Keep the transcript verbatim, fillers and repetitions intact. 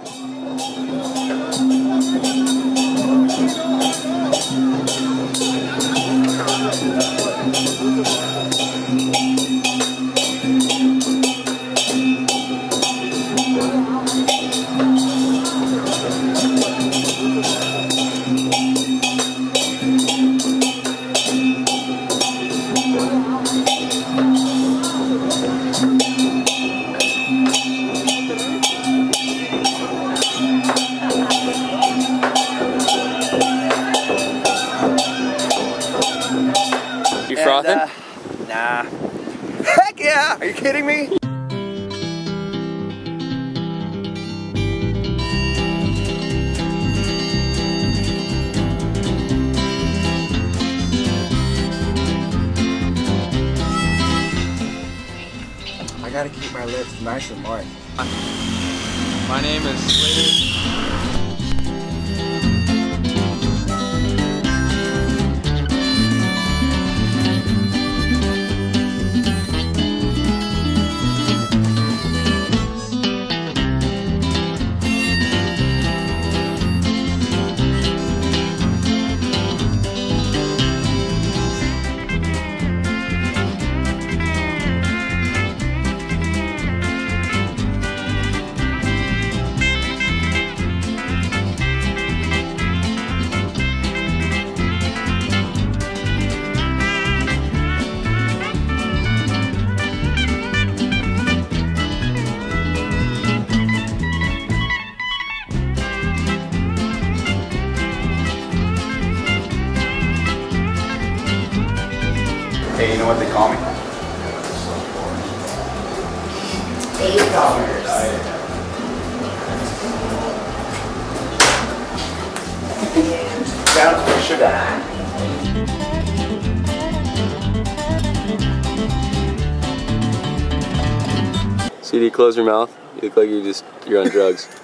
You frothing? Uh, nah. Heck yeah! Are you kidding me? I gotta keep my lips nice and moist. My name is Slater. Hey, you know what they call me? Eight dollars. Down to sugar. C D, close your mouth. You look like you're just, you're on drugs.